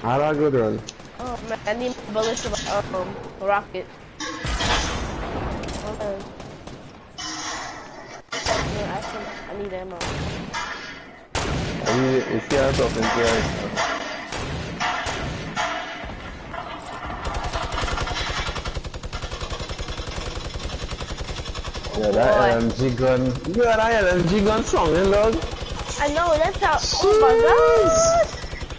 How do I go there? Oh man, I need bullets for rocket. Okay. Yeah, I need ammo. I need it. It's here up in there. Oh Yeah, that boy. LMG gun. Yeah, that LMG gun strong, you know? I know, that's how, oh my Jeez. god!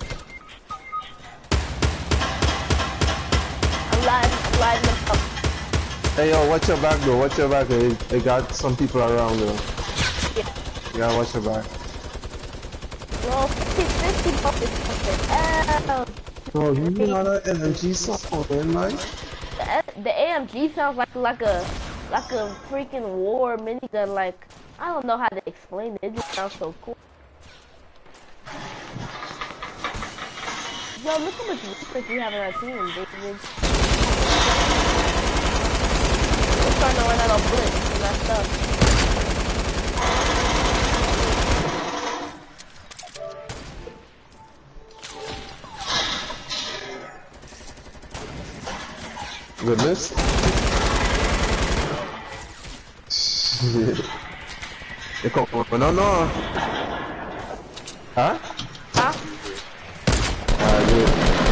I'm lighting them up. Hey, yo, watch your back, though. Watch your back. They got some people around, though. Yeah. You gotta watch your back. Well, 50 bucks is something else. Oh, you know that LMG strong, man? The AMG sounds like a freaking war minigun. Like, I don't know how to explain it. It just sounds so cool. Yo, look how much research we have in our team, David. We're starting to run out of bullets and that stuff. Goodness. No. Huh? Huh? Dude.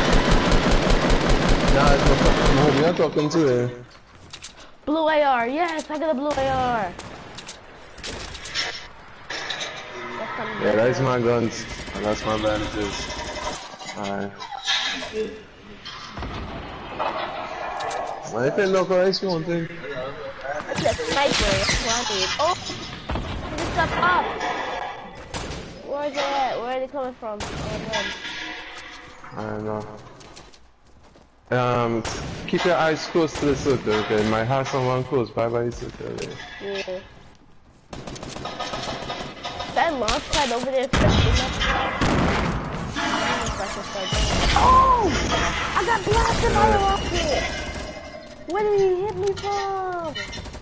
Nah, it's my homie I'm talking to. Blue AR, yes, I got a blue AR. Yeah, that's my guns. And that's my bandages. Alright. Well, if it look alright, you want to. That's a sniper, that's what I need. Oh! This got popped! Where is it at? Where are they coming from? Oh, man. I don't know. Keep your eyes close to the circle, okay? Might have someone close by the circle there. Yeah. That launch pad over there affecting us. Oh! I got blasted by a rocket! Where did he hit me from?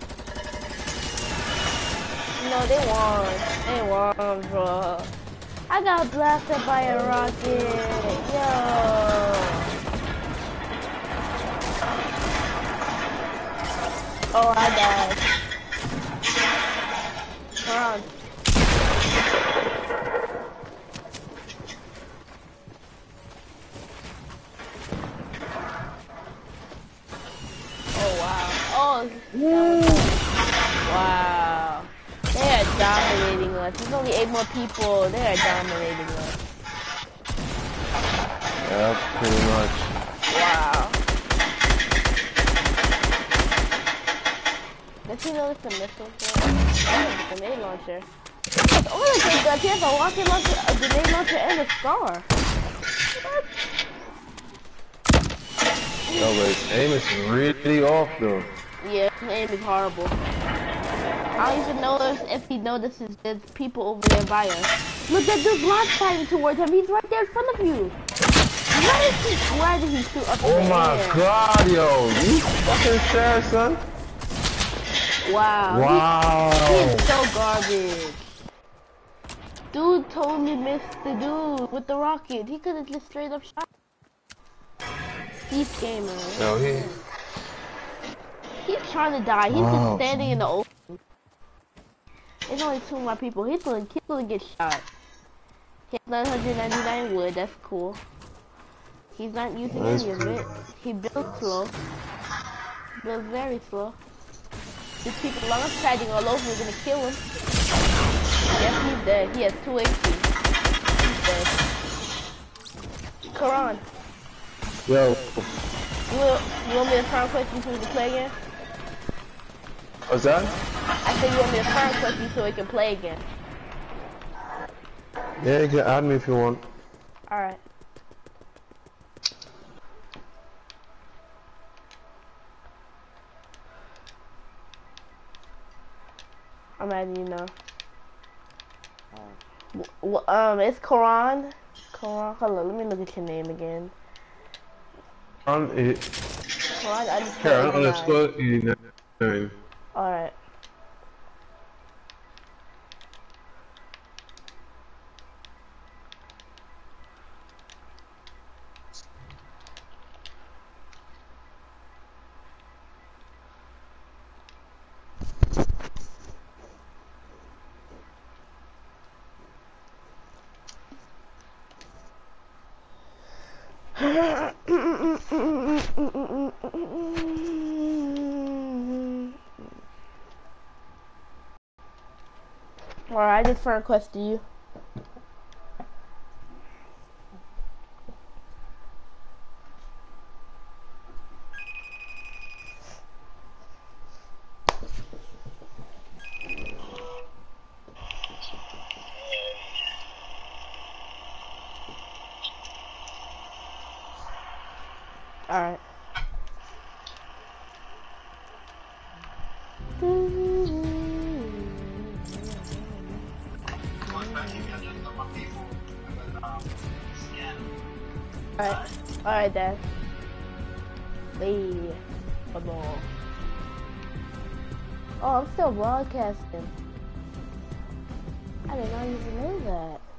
No, they won. They won, bro. I got blasted by a rocket. Yo. Oh, I died. Come on. Oh, wow. Oh, wow. They are dominating us. There's only 8 more people. They are dominating us. Yeah, pretty much. Wow. Does he know it's a missile? Oh, it's a grenade launcher. All of these guns, he has a rocket launcher, a grenade launcher, and a scar. What? Yo, but his aim is really off, though. Yeah, his aim is horrible. I don't even know if he notices there's people over there by us. Look, that dude's launch fighting towards him. He's right there in front of you. Why did he shoot up in the air? Oh my god, yo. You fucking sad, son. Wow. Wow. He is so garbage. Dude totally missed the dude with the rocket. He could have just straight up shot. He's gamer. Yo, He's trying to die. He's just standing in the open. There's only 2 more people. He's gonna get shot. He has 999 wood. That's cool. He's not using any of it. He builds slow. Builds very slow. These people launch padding all over. We're gonna kill him. Yes, he's dead. He has 2 HP. He's dead. Karan. Yo. You want me to turn quick so we can play again? What's that? I said you want me to turn quick so we can play again. Yeah, you can add me if you want. Alright. I'm adding you now. It's Karan. Karan, hold on, let me look at your name again. Karan underscore 89. Alright. Alright, I just friend requested you. Alright. Alright, Dad. Hey, come on. Oh, I'm still broadcasting. I did not even know that.